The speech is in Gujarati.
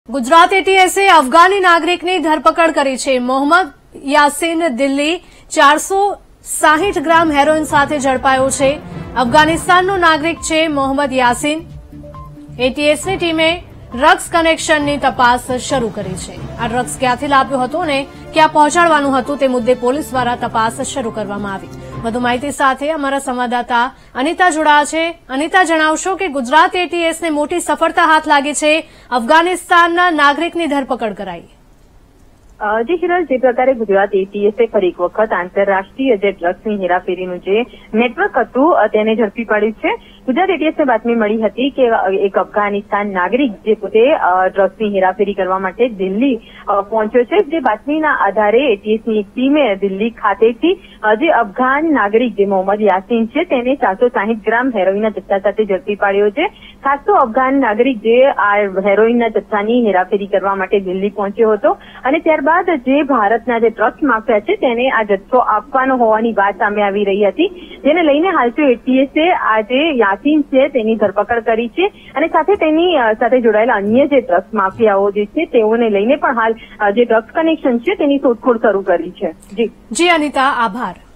ગુજરાત એટીએસે અફઘાની નાગરિકની ધરપકડ કરી છે। મોહમ્મદ યાસીન દિલ્હી 460 ગ્રામ હેરોઇન સાથે ઝડપાયો છે। અફઘાનિસ્તાનનો નાગરિક છે મોહમ્મદ યાસીન। એટીએસની ટીમે ડ્રગ્સ કનેક્શનની તપાસ શરૂ કરી છે। આ ડ્રગ્સ ક્યાંથી લાવ્યો હતો અને ક્યાં પહોંચાડવાનું હતું તે મુદ્દે પોલીસ દ્વારા તપાસ શરૂ કરવામાં આવી। વધુ માહિતી સાથે અમારા સંવાદદાતા અનિતા જોડાયા છે। અનિતા, જણાવશો કે ગુજરાત એટીએસને મોટી સફળતા હાથ લાગી છે, અફઘાનિસ્તાનના નાગરિકની ધરપકડ કરાઈ। જી હિરલ, જે પ્રકારે ગુજરાત એટીએસે ફરી એક વખત આંતરરાષ્ટ્રીય જે ડ્રગ્સની હેરાફેરીનું જે નેટવર્ક હતું તેને ઝડપી પાડ્યું છે। ગુજરાત એટીએસને બાતમી મળી હતી કે એક અફઘાનિસ્તાન નાગરિક જે પોતે ડ્રગ્સની હેરાફેરી કરવા માટે દિલ્હી પહોંચ્યો છે। જે બાતમીના આધારે એટીએસની એક ટીમે દિલ્હી ખાતેથી જે અફઘાન નાગરિક જે મોહમ્મદ યાસીન છે તેને 460 ગ્રામ હેરોઇનના જથ્થા સાથે ઝડપી પાડ્યો છે। ખાસ તો અફઘાન નાગરિક જે આ હેરોઇનના જથ્થાની હેરાફેરી કરવા માટે દિલ્હી પહોંચ્યો હતો અને ત્યારબાદ જે ભારતના જે ડ્રગ્સ માફિયા છે તેને આ જથ્થો આપવાનો હોવાની વાત સામે આવી રહી હતી, જેને લઈને હાલ તો એટીએસે આ જે યાસીન છે તેની ધરપકડ કરી છે અને સાથે તેની સાથે જોડાયેલા અન્ય જે ડ્રગ્સ માફિયાઓ જે છે તેઓને લઈને પણ હાલ જે ડ્રગ્સ કનેક્શન છે તેની શોધખોળ શરૂ કરી છે। જી અનિતા, આભાર।